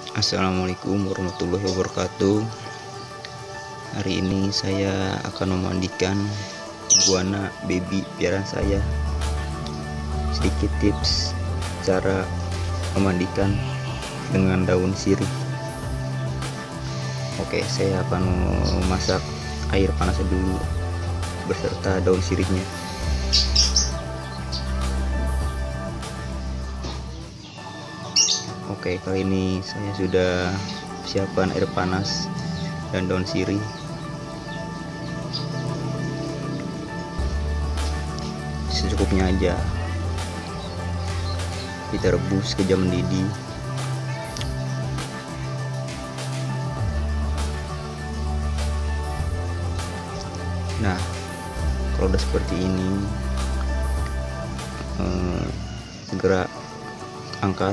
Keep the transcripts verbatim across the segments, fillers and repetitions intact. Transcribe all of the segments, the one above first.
Assalamualaikum warahmatullahi wabarakatuh. Hari ini saya akan memandikan iguana baby piaraan saya. Sedikit tips cara memandikan dengan daun sirih. Oke, saya akan memasak air panas dulu beserta daun sirihnya. Oke, kali ini saya sudah siapkan air panas dan daun sirih. Secukupnya aja. Kita rebus kejam mendidih. Nah, kalau udah seperti ini, eh, segera angkat.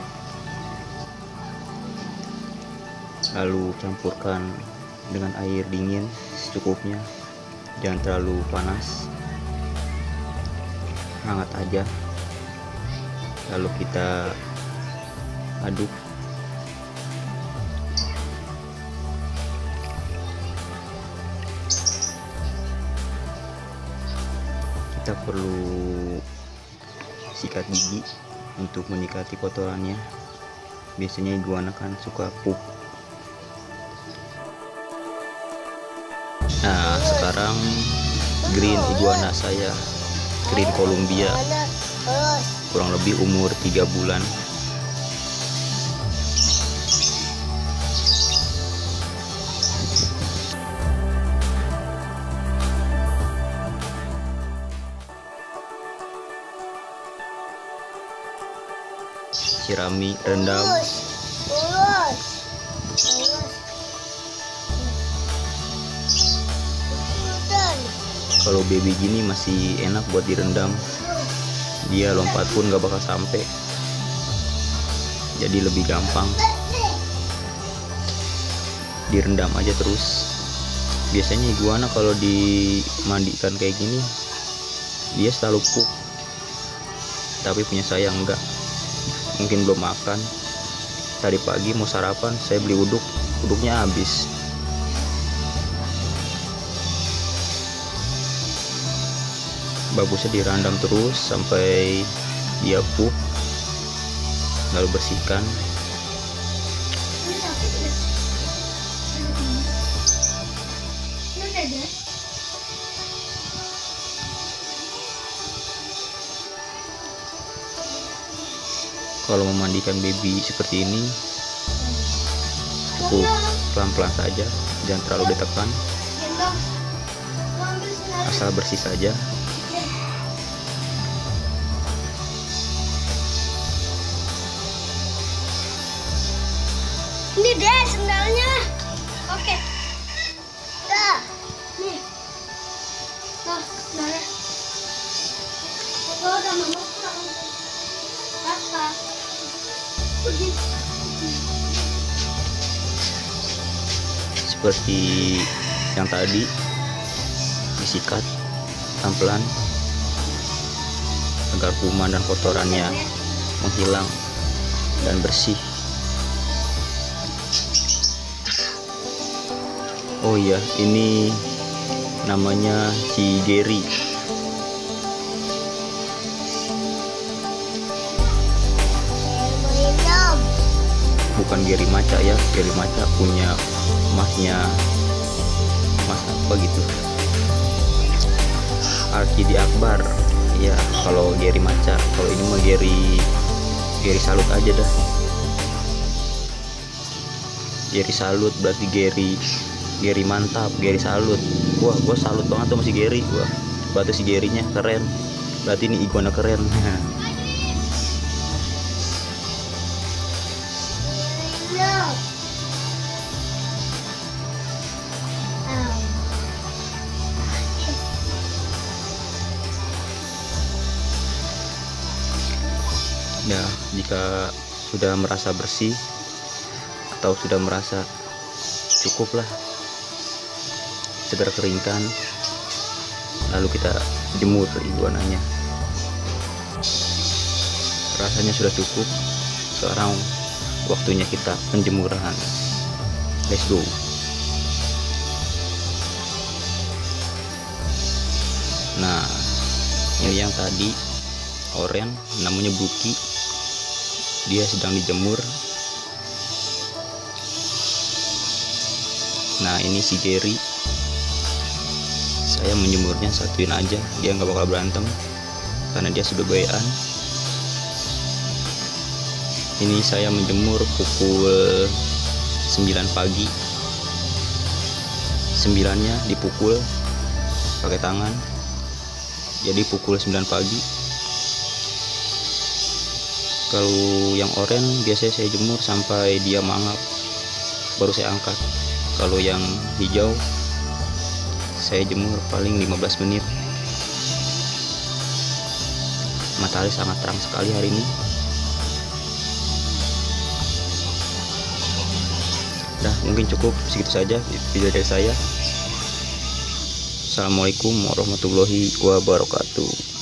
Lalu campurkan dengan air dingin secukupnya, jangan terlalu panas, hangat aja. Lalu kita aduk. Kita perlu sikat gigi untuk menyikati kotorannya. Biasanya iguana kan suka pup. Nah, sekarang green iguana saya, green Columbia, kurang lebih umur tiga bulan. Sirami, rendam. Kalau baby gini masih enak buat direndam, dia lompat pun gak bakal sampai, jadi lebih gampang. Direndam aja terus. Biasanya iguana kalau dimandikan kayak gini dia selalu pup, tapi punya saya enggak, mungkin belum makan. Tadi pagi mau sarapan saya beli uduk, uduknya habis. Bagusnya direndam terus sampai dia pup, lalu bersihkan. Kalau memandikan baby seperti ini cukup pelan-pelan saja, jangan terlalu ditekan, asal bersih saja. Ini deh sendalnya. Oke. Dah. Nih. Tuh, sendalnya. Kalau udah mama pulang. Kakak. Pergi. Seperti yang tadi, disikat pelan-pelan agar kuman dan kotorannya menghilang dan bersih. Oh iya, ini namanya si Gary. Bukan Gary Maca ya, Gary Maca punya masnya, mas apa gitu, Arkidi Akbar. Ya, kalau Gary Maca, kalau ini mah Gary Gary Salut aja dah. Gary Salut berarti Gary Gary mantap, Gary Salut. Wah, gua salut banget tuh masih Gary. Wah, berarti si Gary-nya keren. Berarti ini iguana keren. Nah, jika sudah merasa bersih atau sudah merasa cukup lah, segera keringkan, lalu kita jemur iguananya. Rasanya sudah cukup. Sekarang waktunya kita penjemuran. Let's go. Nah, ini yang tadi oren namanya Buki, dia sedang dijemur. Nah, ini si Gary, saya menjemurnya satuin aja, dia nggak bakal berantem karena dia sudah bayan. Ini saya menjemur pukul sembilan pagi, sembilannya dipukul pakai tangan, jadi pukul sembilan pagi. Kalau yang oranye biasanya saya jemur sampai dia mangap, baru saya angkat. Kalau yang hijau saya jemur paling lima belas menit. Matahari sangat terang sekali hari ini. Nah, mungkin cukup segitu saja video dari saya. Assalamualaikum warahmatullahi wabarakatuh.